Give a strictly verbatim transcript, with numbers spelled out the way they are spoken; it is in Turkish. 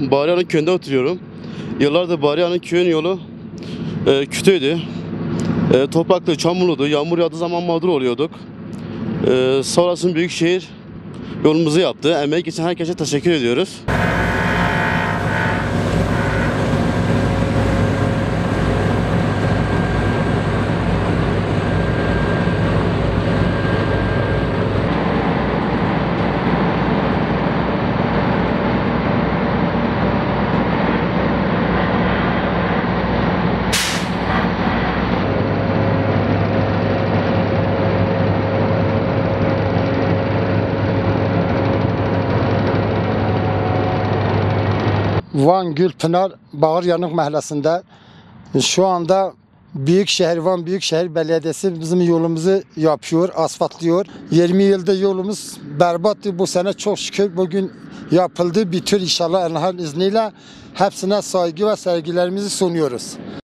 Bağrıyan'ın köyünde oturuyorum. Yıllardır Bağrıyan'ın köyün yolu e, kötüydü. E, topraklı, çamurluydu. Yağmur yağdığı zaman mağdur oluyorduk. E, sonrasında Büyükşehir yolumuzu yaptı. Emeği geçen herkese teşekkür ediyoruz. Van Gülpınar Bağıryanık Mahallesi'nde şu anda Büyükşehir Van Büyükşehir Belediyesi bizim yolumuzu yapıyor, asfaltlıyor. yirmi yılda yolumuz berbattı. Bu sene çok şükür bugün yapıldı. Bitir inşallah Allah'ın izniyle. Hepsine saygı ve sevgilerimizi sunuyoruz.